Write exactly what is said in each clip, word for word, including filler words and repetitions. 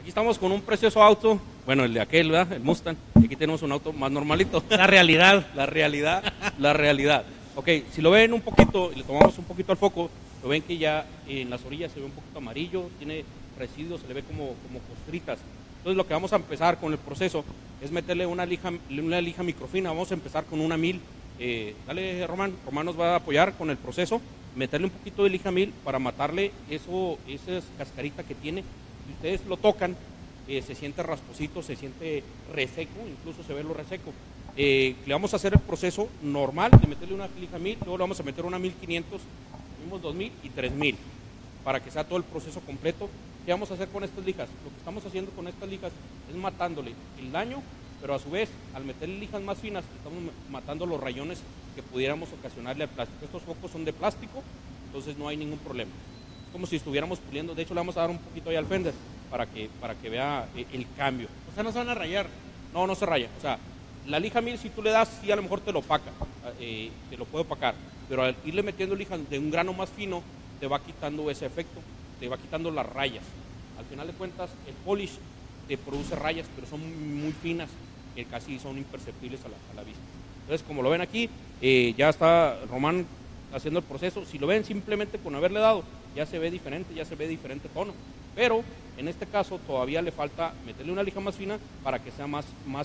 Aquí estamos con un precioso auto, bueno, el de aquel, ¿verdad? El Mustang. Y aquí tenemos un auto más normalito. La realidad. La realidad, la realidad. Ok, si lo ven un poquito, y le tomamos un poquito al foco, lo ven que ya en las orillas se ve un poquito amarillo, tiene residuos, se le ve como, como costritas. Entonces lo que vamos a empezar con el proceso es meterle una lija, una lija microfina. Vamos a empezar con una mil. Eh, dale, Román, Román nos va a apoyar con el proceso, meterle un poquito de lija mil para matarle eso, esa cascarita que tiene. Si ustedes lo tocan, eh, se siente rasposito, se siente reseco, incluso se ve lo reseco. Eh, le vamos a hacer el proceso normal de meterle una lija mil, luego le vamos a meter una mil quinientos, dos mil y tres mil para que sea todo el proceso completo. ¿Qué vamos a hacer con estas lijas? Lo que estamos haciendo con estas lijas es matándole el daño, pero a su vez, al meterle lijas más finas, estamos matando los rayones que pudiéramos ocasionarle al plástico. Estos focos son de plástico, entonces no hay ningún problema. Es como si estuviéramos puliendo. De hecho, le vamos a dar un poquito ahí al fender para que, para que vea el cambio. O sea, no se van a rayar. No, no se raya. O sea, la lija mil, si tú le das, sí a lo mejor te lo opaca, eh, te lo puede opacar, pero al irle metiendo lija de un grano más fino, te va quitando ese efecto, te va quitando las rayas. Al final de cuentas, el polish te produce rayas, pero son muy, muy finas, que casi son imperceptibles a la, a la vista. Entonces, como lo ven aquí, eh, ya está Román haciendo el proceso. Si lo ven simplemente con haberle dado, ya se ve diferente, ya se ve diferente tono. Pero, en este caso, todavía le falta meterle una lija más fina para que sea más, más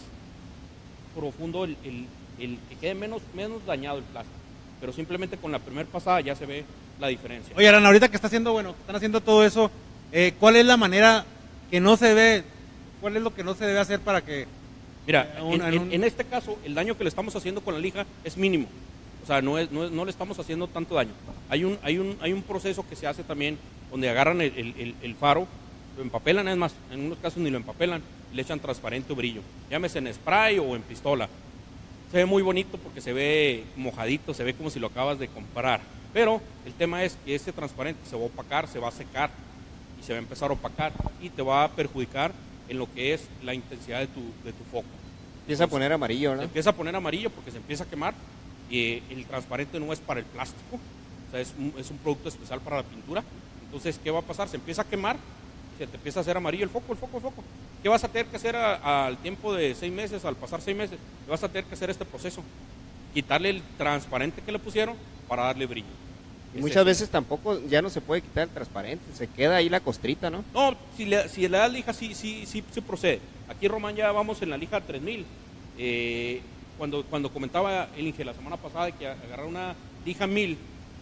profundo, el, el, el que quede menos, menos dañado el plástico. Pero simplemente con la primera pasada ya se ve la diferencia. Oye, Arana, ahorita que está haciendo, bueno, están haciendo todo eso, eh, ¿cuál es la manera que no se ve, cuál es lo que no se debe hacer para que... Mira, eh, un, en, en, en, un... en este caso, el daño que le estamos haciendo con la lija es mínimo. O sea, no, es, no, es, no le estamos haciendo tanto daño. Hay un, hay, un, hay un proceso que se hace también donde agarran el, el, el faro, lo empapelan, es más, en unos casos ni lo empapelan, le echan transparente o brillo. Llámese en spray o en pistola. Se ve muy bonito porque se ve mojadito, se ve como si lo acabas de comprar. Pero el tema es que ese transparente se va a opacar, se va a secar y se va a empezar a opacar y te va a perjudicar en lo que es la intensidad de tu, de tu foco. Empieza Entonces, a poner amarillo, ¿no? Se empieza a poner amarillo porque se empieza a quemar y el transparente no es para el plástico, o sea, es un, es un producto especial para la pintura. Entonces, ¿qué va a pasar? Se empieza a quemar, se te empieza a hacer amarillo el foco, el foco, el foco. ¿Qué vas a tener que hacer a, a, al tiempo de seis meses, al pasar seis meses? Vas a tener que hacer este proceso, quitarle el transparente que le pusieron para darle brillo. Y muchas veces tampoco ya no se puede quitar el transparente, se queda ahí la costrita, ¿no? No, si le, si le das lija, sí, sí, sí, sí procede. Aquí, Román, ya vamos en la lija tres mil. Eh, cuando, cuando comentaba el Inge la semana pasada de que agarrar una lija mil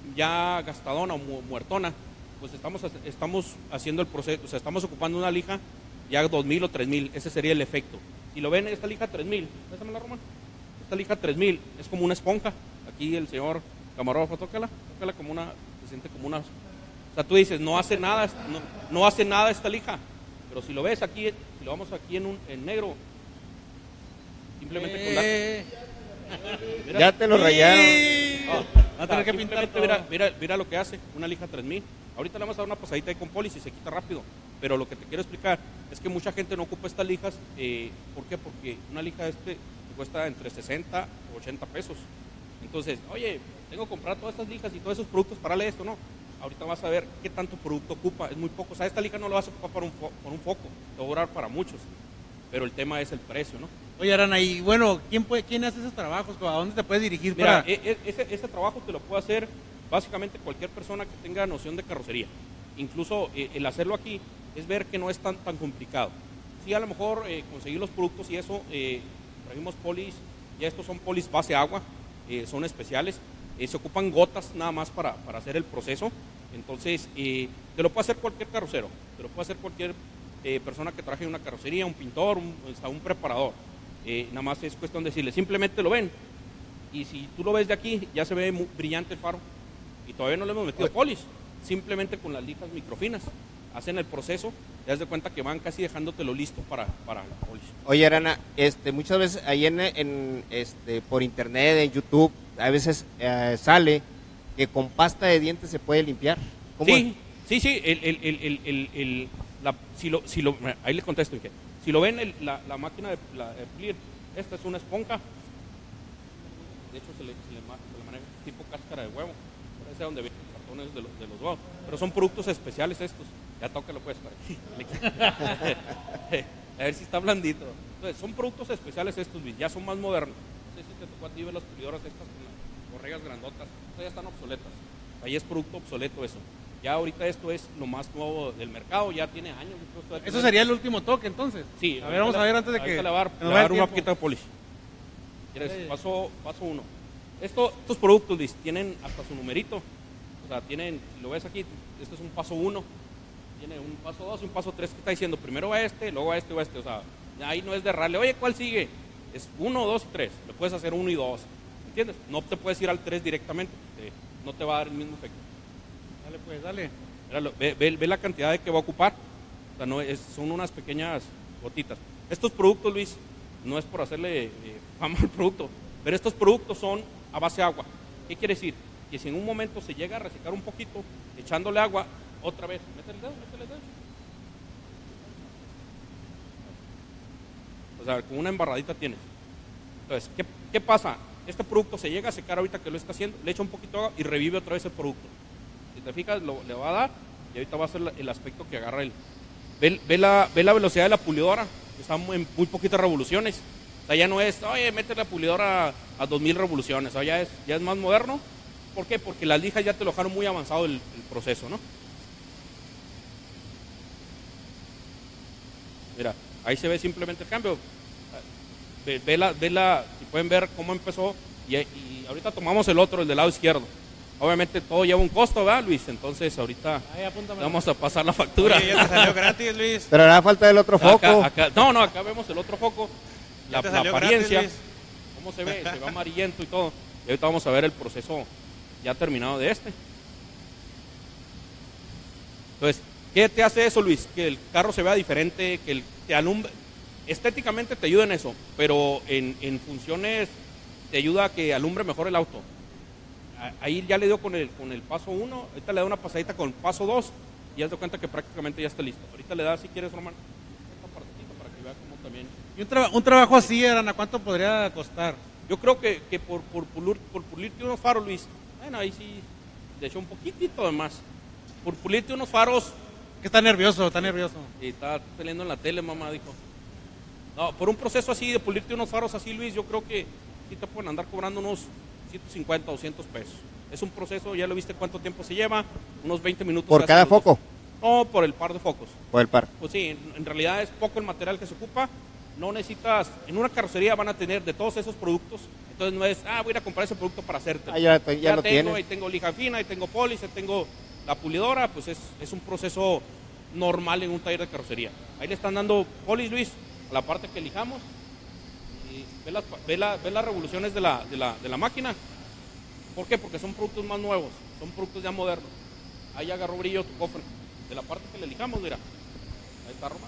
ya gastadona o mu muertona, pues estamos, estamos haciendo el proceso, o sea, estamos ocupando una lija ya dos mil o tres mil, ese sería el efecto. Si lo ven, esta lija tres mil, déjamela, Román. Esta lija tres mil es como una esponja. Aquí el señor camarógrafo, tócala, tócala como una, se siente como una, o sea, tú dices, no hace nada, no, no hace nada esta lija, pero si lo ves aquí, si lo vamos aquí en, un, en negro, simplemente eh. con la... Ya te lo rayaron. Oh, Va a tener que pintar todo. Mira, mira, mira lo que hace, una lija tres mil. Ahorita le vamos a dar una pasadita ahí con polis y se quita rápido, pero lo que te quiero explicar es que mucha gente no ocupa estas lijas, eh, ¿por qué? Porque una lija este cuesta entre sesenta o ochenta pesos. Entonces, oye, tengo que comprar todas estas lijas y todos esos productos para darle esto, ¿no? Ahorita vas a ver qué tanto producto ocupa, es muy poco. O sea, esta lija no lo vas a ocupar para un, fo para un foco, te va a durar para muchos, pero el tema es el precio, ¿no? Oye, Arana, y bueno, ¿quién, puede, quién hace esos trabajos? ¿A dónde te puedes dirigir? Mira, para... e ese, ese trabajo te lo puede hacer básicamente cualquier persona que tenga noción de carrocería. Incluso eh, el hacerlo aquí es ver que no es tan, tan complicado. Sí, a lo mejor eh, conseguir los productos y eso, eh, trajimos polis, ya estos son polis base agua, eh, son especiales, eh, se ocupan gotas nada más para, para hacer el proceso. Entonces, eh, te lo puede hacer cualquier carrocero, te lo puede hacer cualquier eh, persona que traje una carrocería, un pintor, un, hasta un preparador. Eh, nada más es cuestión de decirle, simplemente lo ven. Y si tú lo ves de aquí, ya se ve muy brillante el faro. Y todavía no le hemos metido polis, simplemente con las lijas microfinas. Hacen el proceso, te das de cuenta que van casi dejándotelo listo para, para el polis. Oye, Arana, este, muchas veces ahí en, en, este, por internet, en YouTube, a veces eh, sale que con pasta de dientes se puede limpiar. ¿Cómo sí, es? sí, sí, el, el, el, el, el, el, la, si lo, si lo, ahí le contesto, dije, si lo ven, el, la, la máquina de la, de Clear, esta es una esponja, de hecho se le, se le, se le maneja tipo cáscara de huevo, ese es donde vienen los cartones de los, de los huevos, pero son productos especiales estos. Ya tócalo pues, para que a ver si está blandito. Entonces, son productos especiales estos, Luis, ya son más modernos. No sé si te tocó a ti ver las pulidoras estas con las correas grandotas, estas ya están obsoletas. Ahí es producto obsoleto eso. Ya ahorita esto es lo más nuevo del mercado, ya tiene años. Esto Eso sería el último toque entonces. Sí. A ver, vamos a ver antes de que... Le voy a dar, le voy a dar una poquita de polish. ¿Quieres? Paso, paso uno. Esto, estos productos, Luis, tienen hasta su numerito. O sea, tienen, si lo ves aquí, este es un paso uno. Tiene un paso dos y un paso tres que está diciendo primero va este, luego va este o este. O sea, ahí no es de errarle, oye, ¿cuál sigue? Es uno, dos y tres. Le puedes hacer uno y dos. ¿Entiendes? No te puedes ir al tres directamente. Te, no te va a dar el mismo efecto. Dale pues, dale. Míralo, ve, ve, ve la cantidad de que va a ocupar. O sea, no, es, son unas pequeñas gotitas. Estos productos, Luis, no es por hacerle eh, fama al producto, pero estos productos son a base de agua. ¿Qué quiere decir? Que si en un momento se llega a resecar un poquito, echándole agua, otra vez, métele el dedo, métele el dedo. O sea, con una embarradita tienes. Entonces, ¿qué, qué pasa? Este producto se llega a secar ahorita que lo está haciendo, le echa un poquito de agua y revive otra vez el producto. Si te fijas, lo, le va a dar y ahorita va a ser la, el aspecto que agarra él. Ve, ve, la, ve la velocidad de la pulidora, está en muy poquitas revoluciones. O sea, ya no es, oye, mete la pulidora a, a dos mil revoluciones, o sea, ya es, ya es más moderno. ¿Por qué? Porque las lijas ya te lo dejaron muy avanzado el, el proceso, ¿no? Mira, ahí se ve simplemente el cambio. Ve, ve, la, ve la, si pueden ver cómo empezó, y, y ahorita tomamos el otro, el del lado izquierdo. Obviamente todo lleva un costo, ¿verdad, Luis? Entonces ahorita vamos a pasar la factura. Oye, ya te salió gratis, Luis. Pero ahora falta el otro foco. Acá, acá, no, no, acá vemos el otro foco, la, la apariencia, gratis, cómo se ve, se ve amarillento y todo. Y ahorita vamos a ver el proceso ya terminado de este. Entonces, ¿qué te hace eso, Luis? Que el carro se vea diferente, que el, te alumbre. Estéticamente te ayuda en eso, pero en, en funciones te ayuda a que alumbre mejor el auto. Ahí ya le dio con el, con el paso uno, ahorita le da una pasadita con el paso dos y ya te cuenta que prácticamente ya está listo. Ahorita le da, si quieres, Román, esta partecita para que vea cómo también. ¿Y un, tra un trabajo así, Arana, cuánto podría costar? Yo creo que, que por, por, pulir, por pulirte unos faros, Luis, bueno, ahí sí, de hecho un poquitito de más. Por pulirte unos faros. Que está nervioso, está nervioso. Y está peleando en la tele, mamá, dijo. No, por un proceso así, de pulirte unos faros así, Luis, yo creo que sí te pueden andar cobrando unos ciento cincuenta, doscientos pesos. Es un proceso, ya lo viste cuánto tiempo se lleva, unos veinte minutos. ¿Por cada minutos. foco? No, por el par de focos. Por el par. Pues sí, en, en realidad es poco el material que se ocupa. No necesitas, en una carrocería van a tener de todos esos productos, entonces no es, ah, voy a ir a comprar ese producto para hacerte. Ah, ya, ya, ya lo tengo, tiene. ahí tengo lija fina, ahí tengo polis, ahí tengo la pulidora, pues es, es un proceso normal en un taller de carrocería. Ahí le están dando polis, Luis, a la parte que elijamos. Y ve las, ve la, ve las revoluciones de la, de, la, de la máquina. ¿Por qué? Porque son productos más nuevos, son productos ya modernos. Ahí agarró brillo tu cofre. De la parte que le elijamos, mira. Ahí está, Román.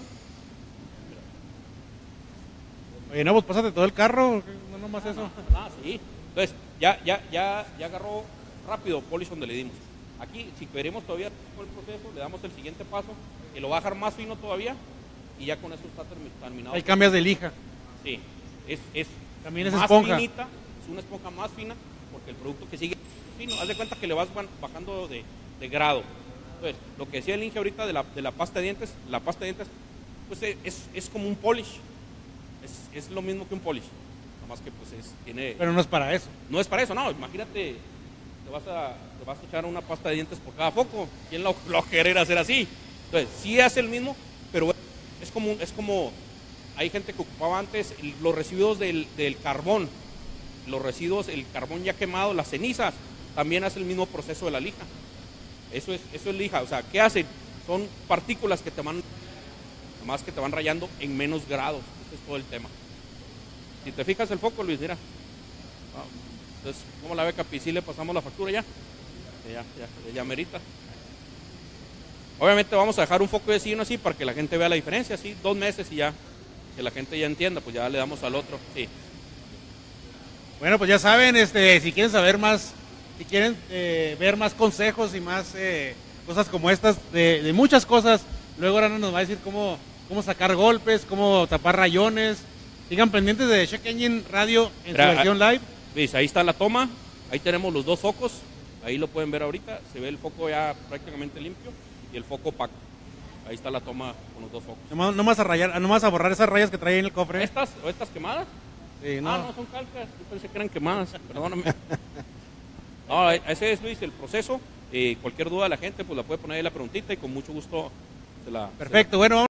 Oye, no, pues pásate todo el carro, no nomás ah, eso. Ah, sí. Entonces, ya, ya, ya, ya agarró rápido polish donde le dimos. Aquí, si queremos todavía el proceso, le damos el siguiente paso, que lo va a dejar más fino todavía, y ya con eso está terminado. Ahí cambias de lija. Sí, es, es también es más esponja. finita, es una esponja más fina, porque el producto que sigue es fino. Haz de cuenta que le vas bajando de, de grado. Entonces, lo que decía el Inge ahorita de la, de la pasta de dientes, la pasta de dientes, pues es, es como un polish. Es, es lo mismo que un polish, nada más que pues es, tiene... Pero no es para eso. No es para eso, no, imagínate, te vas a, te vas a echar una pasta de dientes por cada foco, ¿quién lo, lo va a querer hacer así? Entonces, sí hace el mismo, pero es como, es como hay gente que ocupaba antes los residuos del, del carbón, los residuos, el carbón ya quemado, las cenizas, también hace el mismo proceso de la lija. Eso es, eso es lija, o sea, ¿qué hacen? Son partículas que te van, más que te van rayando en menos grados. Ese es todo el tema. Si te fijas el foco, Luis, mira. Entonces, ¿cómo la ve, Capi? ¿Sí le pasamos la factura ya? Ya, ya, ya merita. Obviamente vamos a dejar un foco de sí, uno así, para que la gente vea la diferencia, así, dos meses y ya, que la gente ya entienda, pues ya le damos al otro, sí. Bueno, pues ya saben, este, si quieren saber más, si quieren eh, ver más consejos y más eh, cosas como estas, de, de muchas cosas, luego Arana nos va a decir cómo, cómo sacar golpes, cómo tapar rayones. Sigan pendientes de Check Engine Radio en Mira, su versión live. ¿Ves? Ahí está la toma, ahí tenemos los dos focos, ahí lo pueden ver ahorita, se ve el foco ya prácticamente limpio y el foco opaco. Ahí está la toma con los dos focos. Nomás, nomás a rayar, nomás a borrar esas rayas que trae en el cofre. ¿Estas o estas quemadas? Sí, no. Ah, no, son calcas. Yo pensé que eran quemadas, perdóname. No, ese es, Luis, el proceso. Eh, cualquier duda de la gente, pues la puede poner ahí la preguntita y con mucho gusto se la... Perfecto, se la... bueno.